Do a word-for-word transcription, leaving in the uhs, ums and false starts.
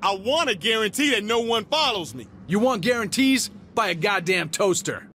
I want a guarantee that no one follows me. You want guarantees? Buy a goddamn toaster.